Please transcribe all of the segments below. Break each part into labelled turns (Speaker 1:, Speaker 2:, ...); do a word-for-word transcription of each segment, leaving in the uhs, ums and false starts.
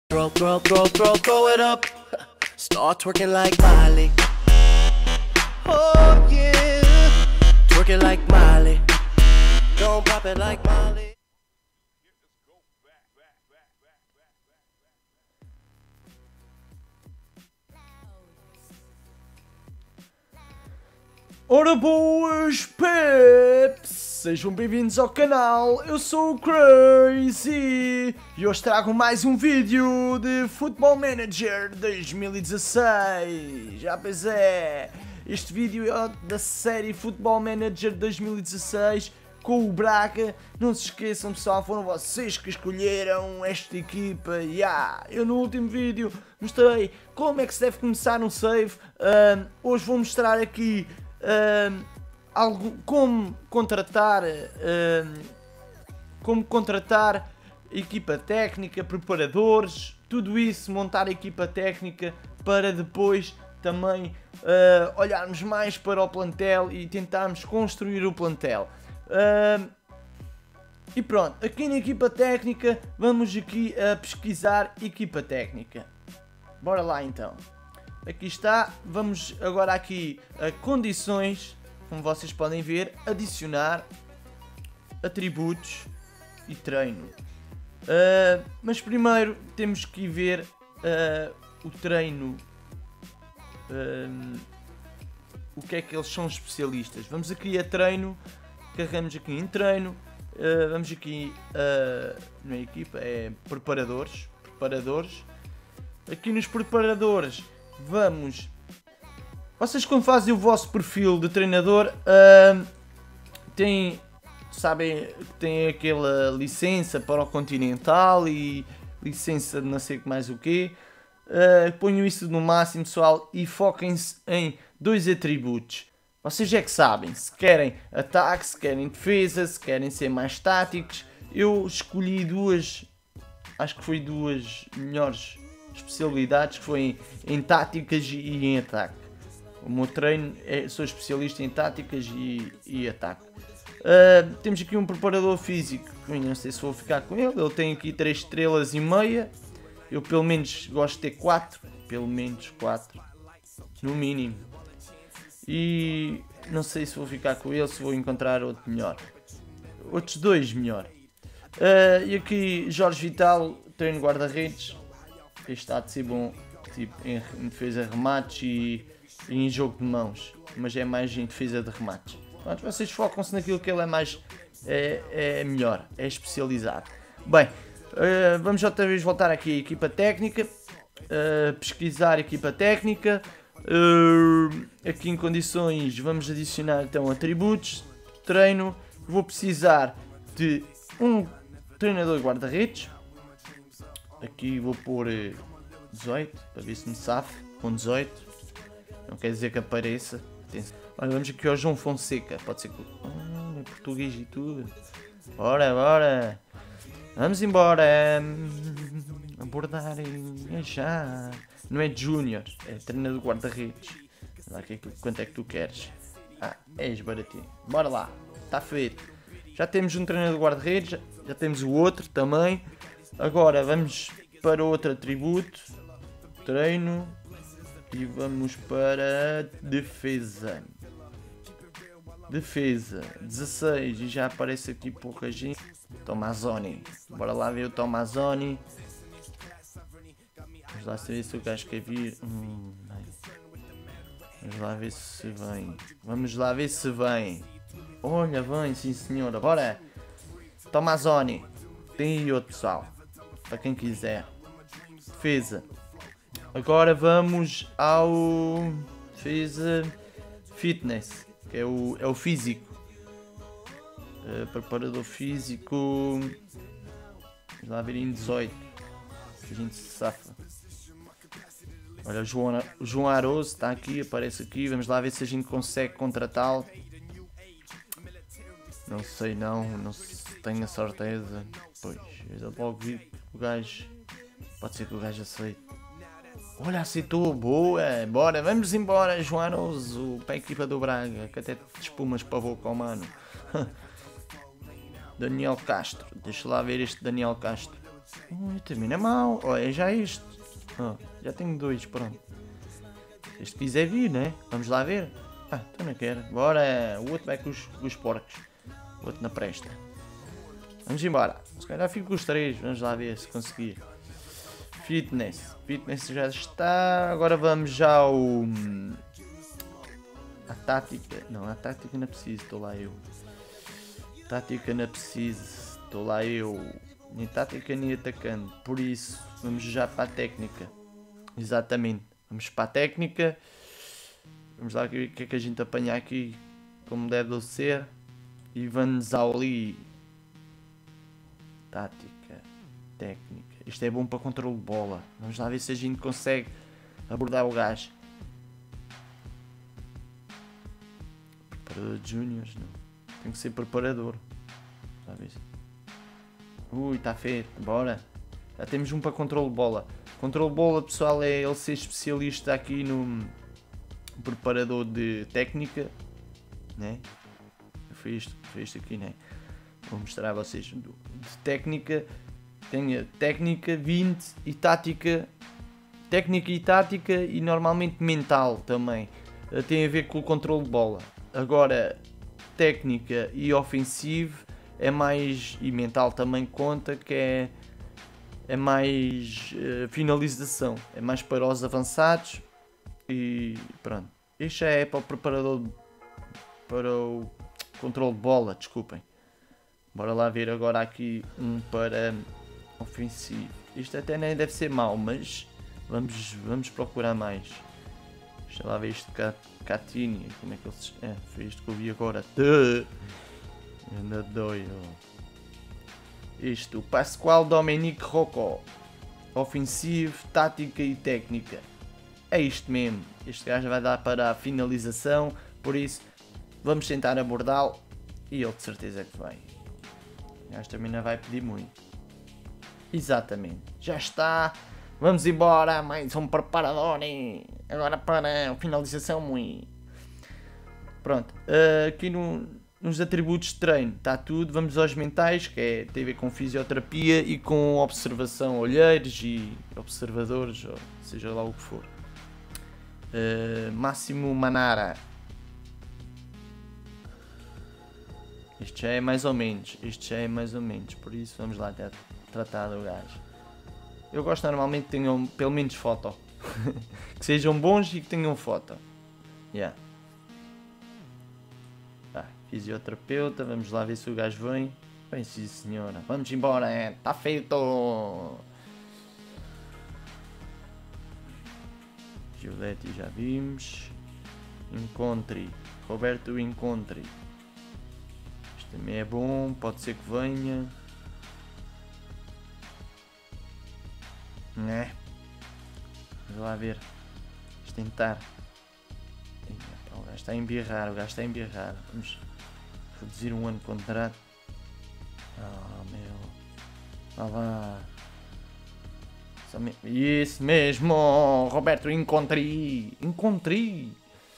Speaker 1: Throw, throw, throw, throw, throw it up. Start twerking like Miley. Oh yeah, twerking like Miley. Don't pop it like Miley.
Speaker 2: Ora boas peps, sejam bem-vindos ao canal, eu sou o Crazy e hoje trago mais um vídeo de Football Manager dois mil e dezasseis. Já pois é, este vídeo é da série Football Manager dois mil e dezasseis com o Braga. Não se esqueçam pessoal, foram vocês que escolheram esta equipa. Yeah. Eu no último vídeo mostrei como é que se deve começar um save, uh, hoje vou mostrar aqui Uh, algo, como contratar uh, como contratar equipa técnica, preparadores, tudo isso, montar a equipa técnica para depois também uh, olharmos mais para o plantel e tentarmos construir o plantel. Uh, e pronto, aqui na equipa técnica vamos aqui a pesquisar equipa técnica. Bora lá então. Aqui está, vamos agora aqui a condições, como vocês podem ver, adicionar atributos e treino. Uh, mas primeiro temos que ver uh, o treino, uh, o que é que eles são especialistas. Vamos aqui a treino, carregamos aqui em treino, uh, vamos aqui uh, na equipa, é preparadores, preparadores. Aqui nos preparadores vamos, vocês quando fazem o vosso perfil de treinador uh, têm, sabem que tem aquela licença para o Continental e licença de não sei mais o quê. Uh, ponham isso no máximo pessoal e foquem-se em dois atributos. Vocês é que sabem se querem ataque, se querem defesa, se querem ser mais táticos. Eu escolhi duas, acho que foi duas melhores especialidades, que foi em, em táticas e em ataque. O meu treino é, sou especialista em táticas e, e ataque. Uh, temos aqui um preparador físico, não sei se vou ficar com ele, ele tem aqui três estrelas e meia, eu pelo menos gosto de ter quatro, pelo menos quatro, no mínimo. E não sei se vou ficar com ele, se vou encontrar outro melhor. Outros dois melhor. Uh, e aqui Jorge Vital, treino guarda-redes. Este está de ser bom tipo, em, em defesa de remates e, e em jogo de mãos, mas é mais em defesa de remates. Pronto, vocês focam-se naquilo que ele é mais é, é melhor, é especializado. Bem, uh, vamos outra vez voltar aqui à equipa técnica, uh, pesquisar a equipa técnica, uh, aqui em condições vamos adicionar então atributos, treino, vou precisar de um treinador guarda-redes. Aqui vou pôr dezoito, para ver se me safe, com dezoito, não quer dizer que apareça. Olha, vamos aqui ao João Fonseca, pode ser que... Ah, é português e tudo. Bora, bora, vamos embora, abordar, é já. Não é júnior, é treinador de guarda-redes. Lá, quanto é que tu queres? Ah, és baratinho, bora lá, está feito. Já temos um treinador de guarda-redes, já, já temos o outro também. Agora vamos para outro atributo, treino, e vamos para defesa. Defesa, dezasseis, e já aparece aqui pouca gente. Tomazoni, bora lá ver o Tomazoni. Vamos lá saber se o gajo quer vir. Hum, vamos lá ver se vem. Vamos lá ver se vem. Olha, vem, sim senhora, bora. Tomazoni, tem aí outro pessoal. Para quem quiser. Defesa. Agora vamos ao defesa fitness, que é o, é o físico. Uh, preparador físico. Vamos lá ver em dezoito. Que a gente se safa. Olha, o João, o João Aroso está aqui, aparece aqui. Vamos lá ver se a gente consegue contratá-lo. Não sei não, não tenho a certeza. Pois, eu logo vi que o gajo, pode ser que o gajo aceite. Olha, aceitou, boa, bora, vamos embora, João Aroso, para a equipa do Braga, que até te espumas para a boca, oh, mano. Daniel Castro, deixa lá ver este Daniel Castro. Ui, também não é mau. Olha, já este. Oh, já tenho dois, pronto. Se este quiser vir, né? Vamos lá ver. Ah, então não quero. Bora, o outro vai com os, com os porcos. O outro na presta. Vamos embora. Se calhar fico com os três. Vamos lá ver se conseguir. Fitness. Fitness já está. Agora vamos já ao... A tática. Não, a tática não é preciso. Estou lá eu. Tática não é preciso. Estou lá eu. Nem tática nem atacando. Por isso, vamos já para a técnica. Exatamente. Vamos para a técnica. Vamos lá ver o que é que a gente apanha aqui. Como deve ser. E vamos ao ali. Tática. Técnica. Isto é bom para controle de bola. Vamos lá ver se a gente consegue abordar o gajo. Preparador de júniors, não. Tem que ser preparador. Já vês? Ui, está feito. Bora. Já temos um para controle de bola. Controle de bola, pessoal, é ele ser especialista aqui no preparador de técnica. Né? Foi isto, foi isto aqui, né? Vou mostrar a vocês. De técnica. Tenho técnica, vinte e tática. Técnica e tática e normalmente mental também. Tem a ver com o controle de bola. Agora, técnica e ofensivo é mais, e mental também conta, que é, é mais uh, finalização, é mais para os avançados e pronto. Isto é para o preparador, para o controle de bola, desculpem. Bora lá ver agora aqui um para ofensivo. Isto até nem deve ser mau, mas vamos, vamos procurar mais. Deixa lá ver isto de Catini, como é que ele se... É, foi isto que eu vi agora. Anda doido. Isto, Pascoal Dominique Rocco. Ofensivo, tática e técnica. É isto mesmo. Este gajo vai dar para a finalização, por isso vamos tentar abordá-lo e ele de certeza que vai. O gajo também não vai pedir muito. Exatamente. Já está. Vamos embora. Mais um preparador. Hein? Agora para a finalização. Muito. Pronto. Uh, aqui no, nos atributos de treino está tudo. Vamos aos mentais, que é, tem a ver com fisioterapia e com observação, olheiros e observadores, ou seja lá o que for. Uh, Máximo Manara. Este já é mais ou menos. Este já é mais ou menos. Por isso vamos lá até tratar do gajo. Eu gosto normalmente que tenham pelo menos foto. Que sejam bons e que tenham foto. Yeah. Ah, fisioterapeuta, vamos lá ver se o gajo vem. Bem, sim senhora. Vamos embora, é. Tá feito! Gillette já vimos. Encontre. Roberto Encontre. Isto também é bom, pode ser que venha. Né? Vamos lá ver. Vamos tentar. O gajo está a embirrar, o gajo está a embirrar. Vamos reduzir um ano de contrato. Ah, meu. Vá lá. Me... Isso mesmo, Roberto, encontrei. Encontrei.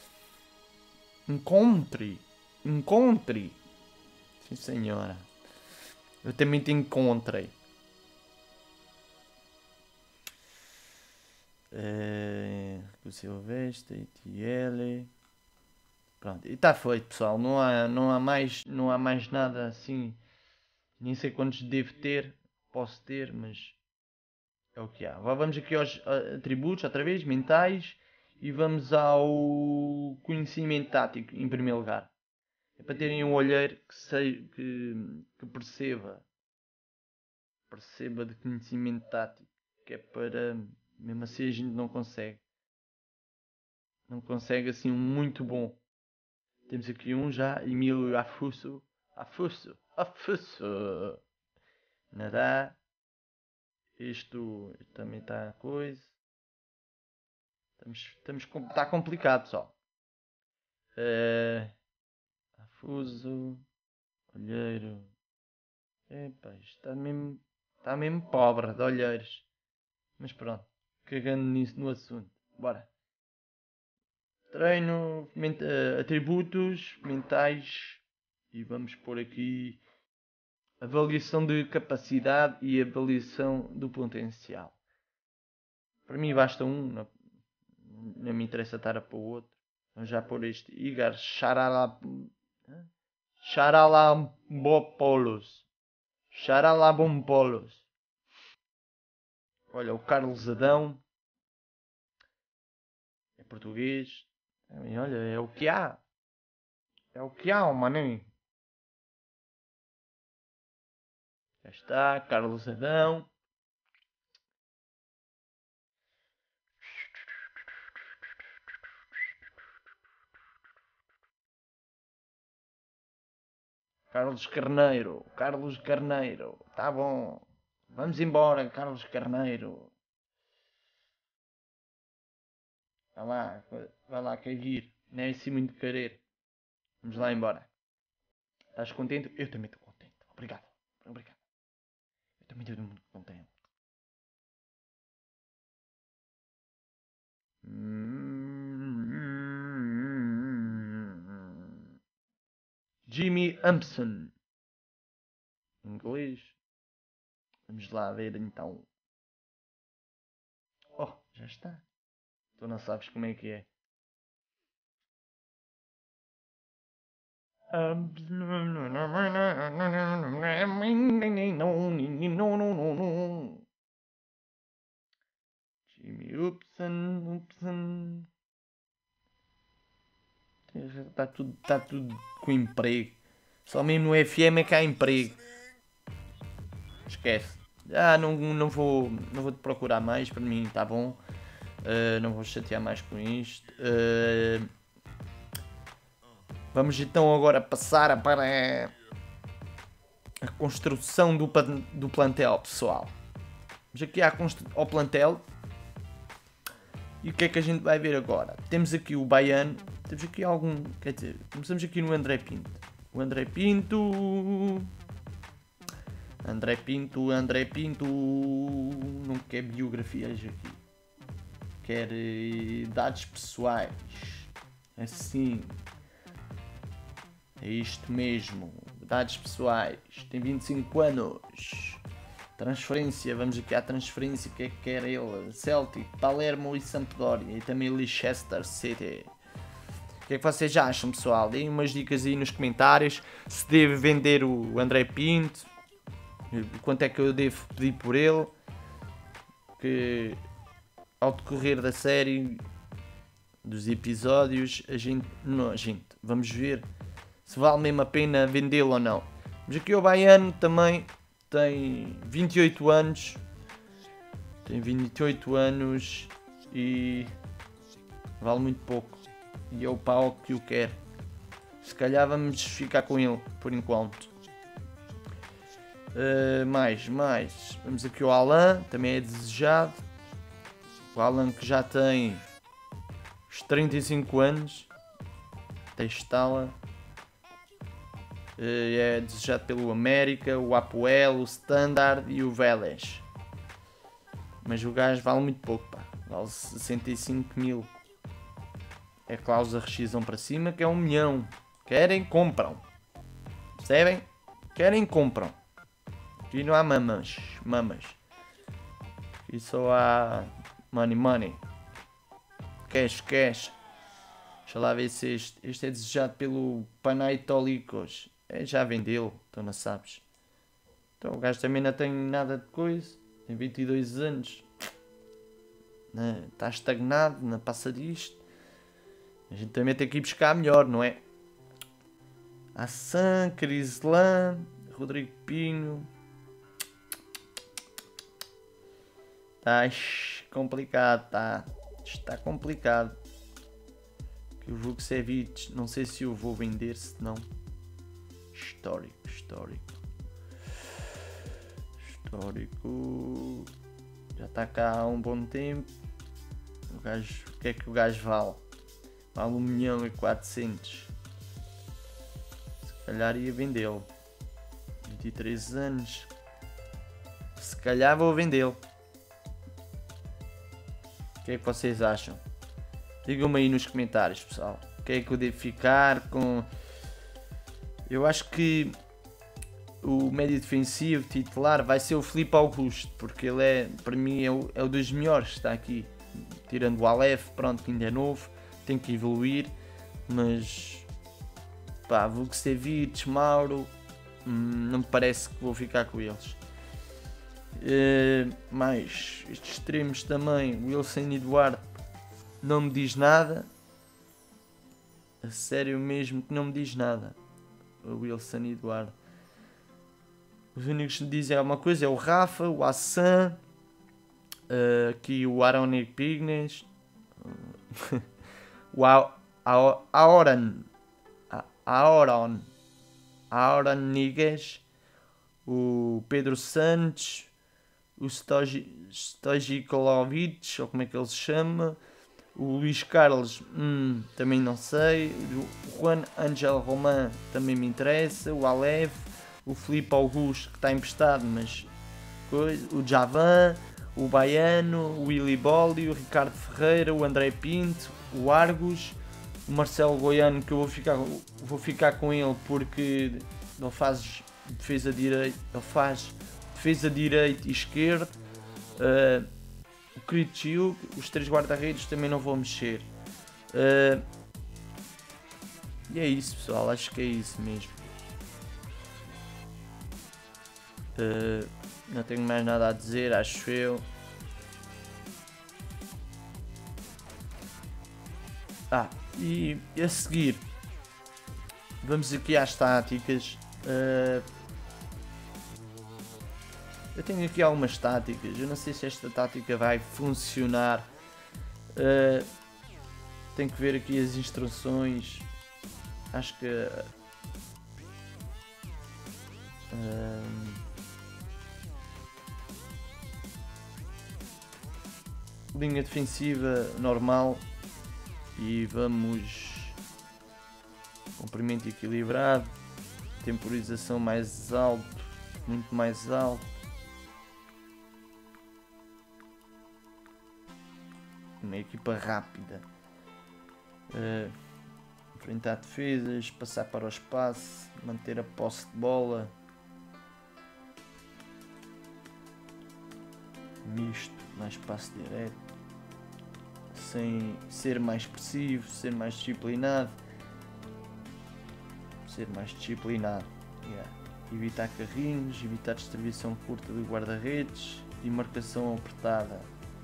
Speaker 2: Encontre. Encontre. Sim, senhora. Eu também te encontrei. Uh, o Silvestre, T L. Pronto, e está feito, pessoal. Não há, não há mais, não há mais nada assim. Nem sei quantos devo ter, posso ter, mas é o que há. Agora vamos aqui aos atributos, outra vez, mentais, e vamos ao conhecimento tático, em primeiro lugar. É para terem um olheiro que, sei, que, que perceba, perceba de conhecimento tático, que é para, mesmo assim a gente não consegue. Não consegue assim um muito bom. Temos aqui um já, Emílio Afuso. Afuso, Afuso. Nadar. Isto também está coisa. Estamos, estamos, está complicado, pessoal. Uh, Afuso. Olheiro. Epa, isto está mesmo, está mesmo pobre de olheiros. Mas pronto, cagando nisso no assunto. Bora. Treino, uh, atributos mentais. E vamos pôr aqui avaliação de capacidade e avaliação do potencial. Para mim basta um, não, não me interessa estar a pôr o outro. Vamos já pôr este Igor Charalambopoulos. Charalambopoulos. Olha, o Carlos Adão. É português. E olha, é o que há. É o que há, maninho. Já está, Carlos Adão. Carlos Carneiro, Carlos Carneiro, tá bom. Vamos embora, Carlos Carneiro. Vai lá, vai lá cair. Não é assim muito querer. Vamos lá embora. Estás contente? Eu também estou contente. Obrigado. Obrigado. Eu também estou muito contente. Jimmy Hampson. Inglês. Vamos lá ver então. Oh, já está. Tu não sabes como é que é. Jimmy Upson, Upson. Está tudo, está tudo com emprego. Só mesmo no F M é que há emprego. Esquece. Ah, não, não vou não vou te procurar mais, para mim está bom. Uh, não vou chatear mais com isto. Uh, vamos então agora passar para a construção do, do plantel, pessoal. Vamos aqui ao plantel. E o que é que a gente vai ver agora? Temos aqui o Baiano. Temos aqui algum... Quer dizer, começamos aqui no André Pinto. O André Pinto... André Pinto, André Pinto... Não quer biografias aqui. Quer dados pessoais. Assim. É isto mesmo. Dados pessoais. Tem vinte e cinco anos. Transferência. Vamos aqui à transferência. O que é que quer ele? Celtic, Palermo e Sampdoria. E também Leicester City. O que é que vocês acham, pessoal? Deem umas dicas aí nos comentários. Se devo vender o André Pinto. Quanto é que eu devo pedir por ele. Que ao decorrer da série, dos episódios, a gente, não, a gente, vamos ver se vale mesmo a pena vendê-lo ou não. Mas aqui o Baiano também tem vinte e oito anos, tem vinte e oito anos e vale muito pouco. E é o pau que o quer. Se calhar vamos ficar com ele por enquanto. Uh, mais, mais. Vamos aqui ao Alan, também é desejado. O Alan que já tem os trinta e cinco anos. Testala. É desejado pelo América, o Apoel, o Standard e o Vélez. Mas o gajo vale muito pouco, pá. Vale sessenta e cinco mil. É cláusula rescisão para cima, que é um milhão. Querem, compram. Percebem? Querem, compram. Aqui não há mamas. Mamas. Aqui só há... Money, money. Cash, cash. Deixa lá ver se este... Este é desejado pelo Panathinaikos. É, já vendeu, então não sabes. Então o gajo também não tem nada de coisa. Tem vinte e dois anos. Está estagnado, não passa disto. A gente também tem que ir buscar melhor, não é? Assan, Crislan, Rodrigo Pinho. Está complicado, tá? Está complicado. Que o Vukcevic, não sei se eu vou vender, se não. Histórico, histórico. Histórico. Já está cá há um bom tempo. O gajo, o que é que o gajo vale? Vale um milhão e quatrocentos. Se calhar ia vendê-lo. vinte e três anos. Se calhar vou vendê-lo. O que é que vocês acham? Digam-me aí nos comentários, pessoal. O que é que eu devo ficar com... Eu acho que o médio defensivo titular vai ser o Filipe Augusto, porque ele é, para mim, é o, é o dos melhores que está aqui. Tirando o Aleph, pronto, que ainda é novo, tem que evoluir, mas pá, Vukcevic, Mauro, hum, não me parece que vou ficar com eles. Uh, mais estes extremos também, Wilson Eduardo não me diz nada, a sério mesmo que não me diz nada. O Wilson Eduardo, os únicos que me dizem alguma coisa é o Rafa, o Hassan, uh, aqui o Aaron Pignes, o Aoran, Aoran, Aoran Niguez, o Pedro Santos, o Stojikovic, ou como é que ele se chama, o Luís Carlos, hum, também não sei, o Juan Angel Roman também me interessa, o Aleph, o Filipe Augusto que está emprestado, mas coisa, o Javan, o Baiano, o Willy Bolli, o Ricardo Ferreira, o André Pinto, o Argos, o Marcelo Goiano, que eu vou ficar, vou ficar com ele porque ele faz defesa direita, ele faz defesa direita e esquerda. Uh, o Kritiuk, os três guarda-redes também não vou mexer. Uh, e é isso, pessoal, acho que é isso mesmo. Uh, não tenho mais nada a dizer, acho eu. Ah, e a seguir vamos aqui às táticas. Uh, eu tenho aqui algumas táticas, eu não sei se esta tática vai funcionar. Uh, tenho que ver aqui as instruções. Acho que uh, linha defensiva normal e vamos comprimento equilibrado, temporização mais alto, muito mais alto, uma equipa rápida, uh, enfrentar defesas, passar para o espaço, manter a posse de bola, misto, mais passe direto, sem ser mais expressivo, ser mais disciplinado, ser mais disciplinado, yeah. Evitar carrinhos, evitar distribuição curta de guarda-redes e marcação apertada,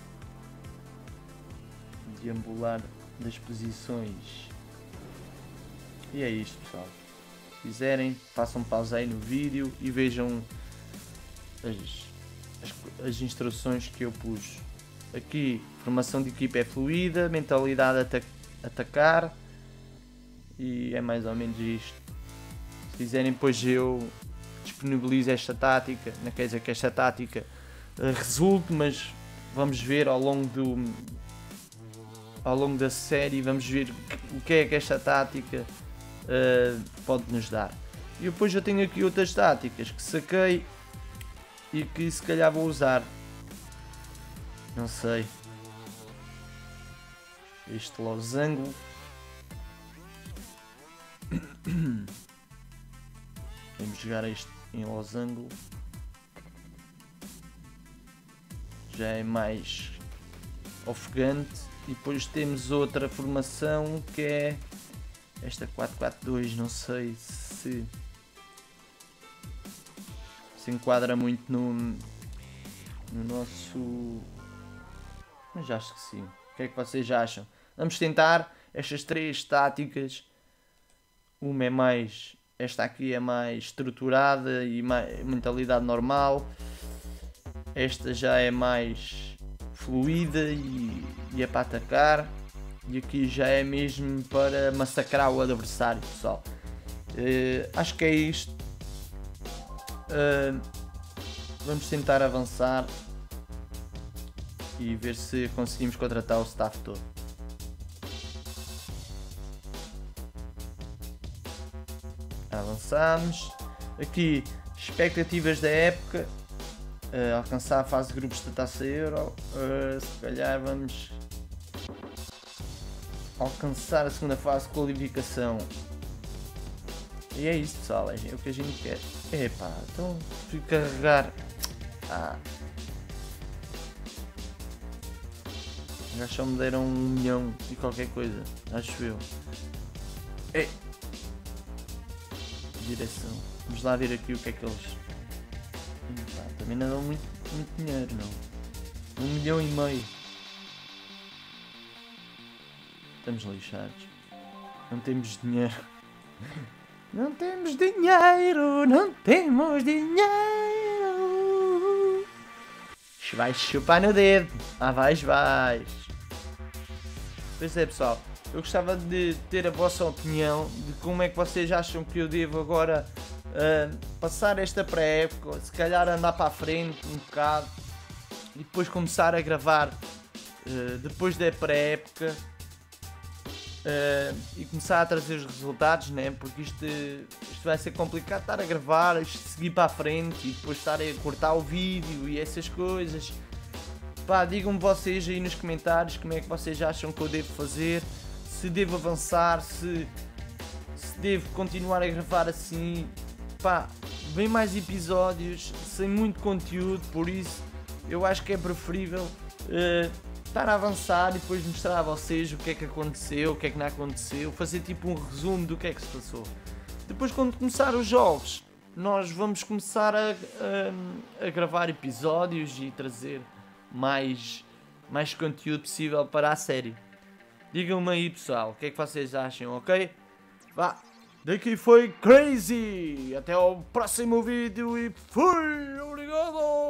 Speaker 2: deambular das posições. E é isto, pessoal. Se quiserem, façam pausa aí no vídeo e vejam as, as, as instruções que eu pus. Aqui, formação de equipa é fluida, mentalidade atac atacar e é mais ou menos isto. Se quiserem, depois eu disponibilizo esta tática, não quer dizer que esta tática uh, resulte, mas vamos ver ao longo do ao longo da série, vamos ver o que é que esta tática uh, pode nos dar. E depois eu tenho aqui outras táticas que saquei e que se calhar vou usar. Não sei. Este losango. Vamos jogar isto em losango. Já é mais ofegante. E depois temos outra formação que é esta quatro quatro dois. Não sei se se enquadra muito no, no nosso... Mas acho que sim. O que é que vocês acham? Vamos tentar estas três táticas. Uma é mais... Esta aqui é mais estruturada e mais mentalidade normal. Esta já é mais fluida e, e é para atacar. E aqui já é mesmo para massacrar o adversário, pessoal. Uh, acho que é isto. Uh, vamos tentar avançar e ver se conseguimos contratar o staff todo. Avançamos. Aqui, expectativas da época. Uh, alcançar a fase de grupos da Taça Euro. Uh, se calhar vamos alcançar a segunda fase de qualificação. E é isso, pessoal. É o que a gente quer. Epá, então fui carregar. Ah. Já só me deram um milhão e qualquer coisa, acho eu. Ei! Direção. Vamos lá ver aqui o que é que eles... Epá, também não dão muito, muito dinheiro, não. Um milhão e meio. Estamos lixados. Não temos dinheiro. Não temos dinheiro, não temos dinheiro. Vais chupar no dedo. Ah, vais, vais. Pois é, pessoal. Eu gostava de ter a vossa opinião de como é que vocês acham que eu devo agora uh, passar esta pré-época, se calhar andar para a frente um bocado e depois começar a gravar uh, depois da pré-época. Uh, e começar a trazer os resultados, né? Porque isto, isto vai ser complicado estar a gravar, isto seguir para a frente e depois estar a cortar o vídeo e essas coisas. Pá, digam-me vocês aí nos comentários como é que vocês acham que eu devo fazer, se devo avançar, se, se devo continuar a gravar assim. Pá, vem mais episódios sem muito conteúdo, por isso eu acho que é preferível uh, estar a avançar e depois mostrar a vocês o que é que aconteceu, o que é que não aconteceu, fazer tipo um resumo do que é que se passou. Depois, quando começar os jogos, nós vamos começar a, a, a gravar episódios e trazer mais, mais conteúdo possível para a série. Digam-me aí, pessoal, o que é que vocês acham, ok? Vá, daqui foi Crazy, até ao próximo vídeo e fui, obrigado!